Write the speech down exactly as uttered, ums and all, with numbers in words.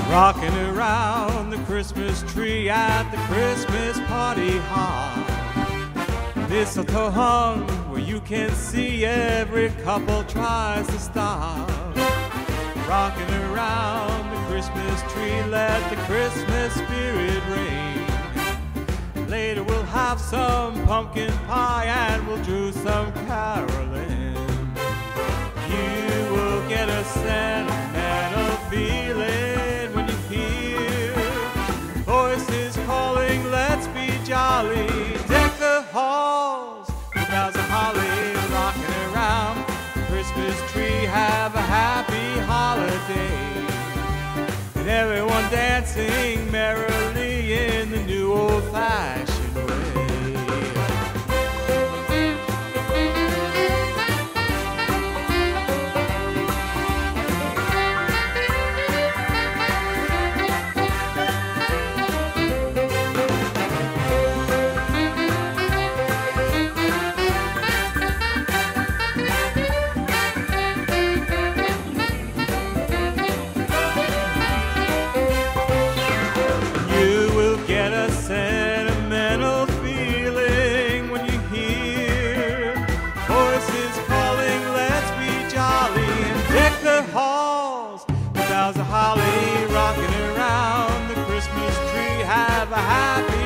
rocking around the Christmas tree at the Christmas party hall. Mistletoe hung where you can see every couple tries to stop. Rocking around the Christmas tree, let the Christmas spirit reign. Later we'll have some pumpkin pie and we'll do some caroling. You will get a sentimental feeling when you hear voices calling, let's be jolly. Deck the halls with boughs of holly, rocking around the Christmas tree. Have a happy holiday, and everyone dancing merrily in the new old-fashioned way. Sentimental feeling when you hear voices calling, let's be jolly, and deck the halls with boughs of holly, rocking around the Christmas tree. Have a happy